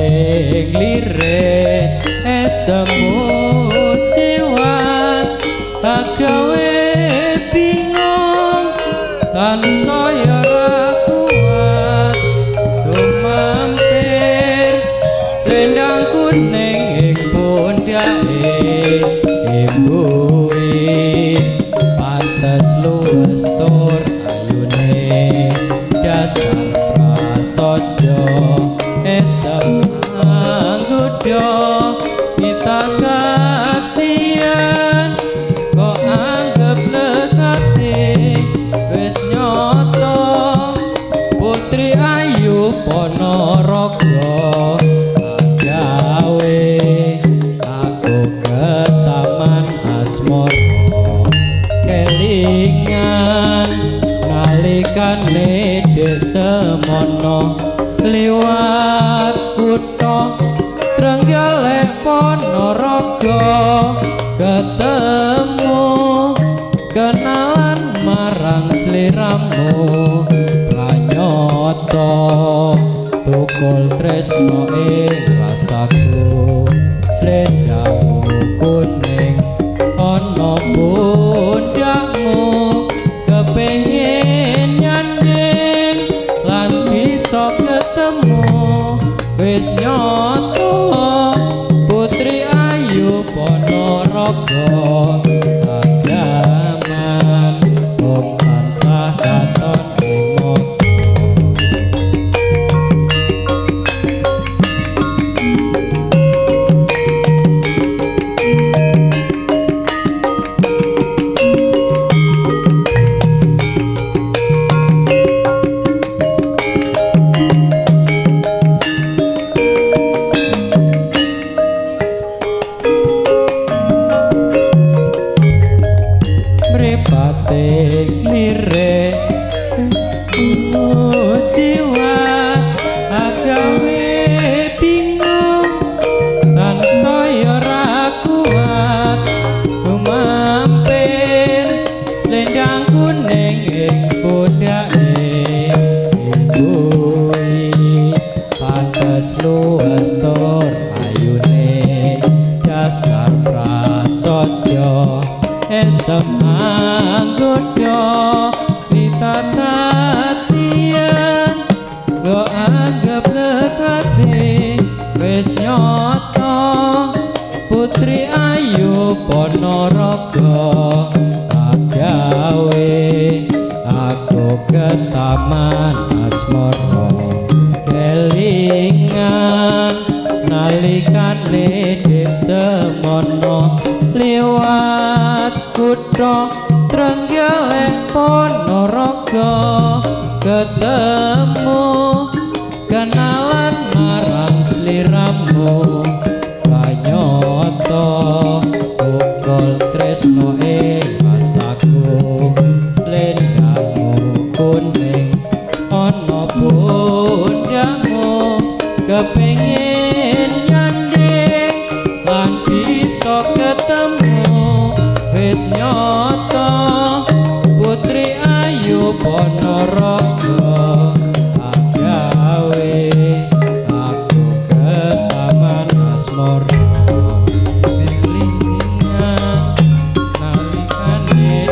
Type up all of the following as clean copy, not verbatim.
lirik semut jiwa agawe bingung tansaya ra kuat sumampir selendang kuning ing pundake imbui pantes luwes tur ayune dasar prasaja esem anggoda kita katian kok anggap lekati wis nyoto putri ayu Ponorogo gawe aku ke taman asmara kelingan nalikane desemono liwat kutha Trenggalek Ponorogo ketemu kenalan marang sliramu pranyoto tukul tresno ing rasaku slendangmu kuning ana pundakmu kepengin nyanding lan bisa ketemu wis nyoto putri ayu Ponorogo agaman om tansah katon ing moto lirik jiwa agawe bingung tansaya ra kuat mampir selendang kuning ing pundake imbui pantes luwes tur ayune dasar prasaja esem anggoda ditatian lo anggap lekati wis nyoto putri ayu Ponorogo agawe aku ke taman asmara kelingan nalikane desemono liwat kutha Trenggalek Ponorogo ketemu kenalan marang sliramu pranyoto tukul tresno ing rasaku slendangmu kuning ana pundakmu kepengin nyanding lan bisa ketemu wis nyoto putri ayu Ponorogo agawe aku ke taman asmara kelingan nalikane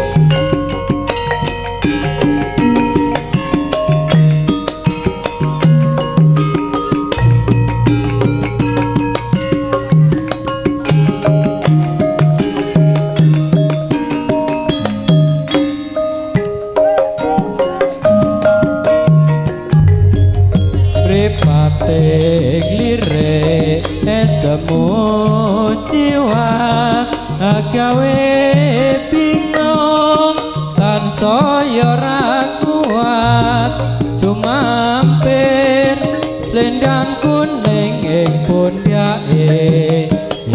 lirik semut jiwa agawe bingung tansaya ra kuat sumampir selendang kuning ing pundake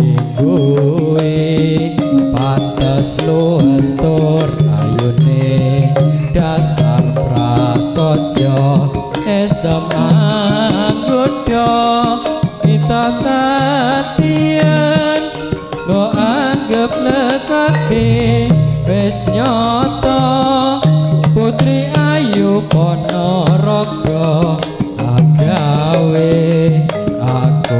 imbui pantes luwes tur ayune dasar prasaja esem anggoda kita katian lo anggap lekati wis nyoto putri ayu Ponorogo agawe aku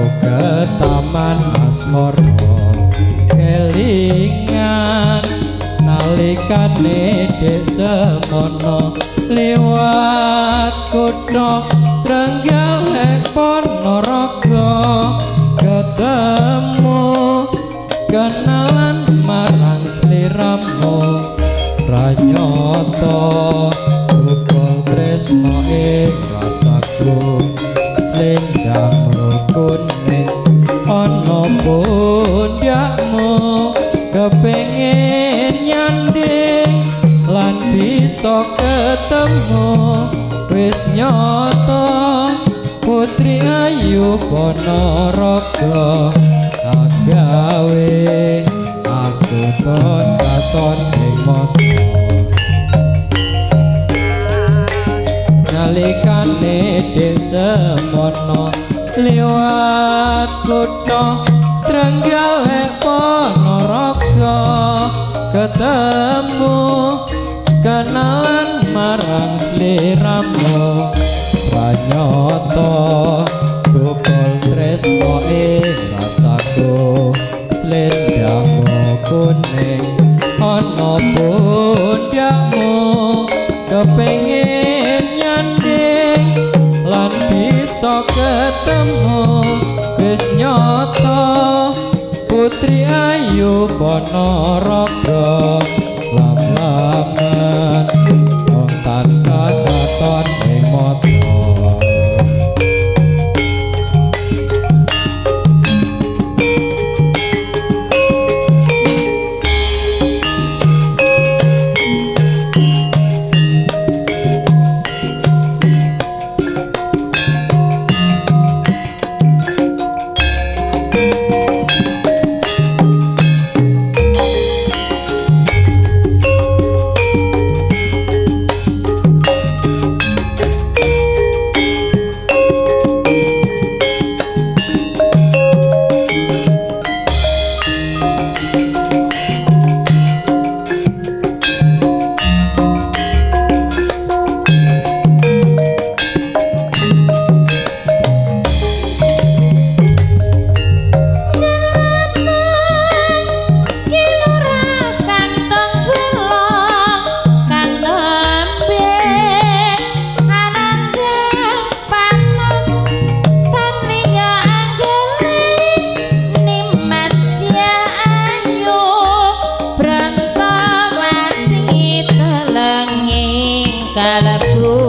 semono liwat kutha Trenggalek Ponorogo ketemu kenalan marang sliramu pranyata rukun tresno ing rasaku slendang rukuning ana pundakmu kepengin nyanding lan bisa ketemu wis nyata Putri Ayu Ponorogo agawe aku katon ing mata nalikane desemono liwat kutha Trenggalek Ponorogo ketemu kenalan marang sliramu pranyata tukul tresno ing rasaku slendangmu kuning ana pundakmu kepengin nyanding lan bisa ketemu wis nyata Putri Ayu Ponorogo lam-laman wong tak katon ing mata kalabu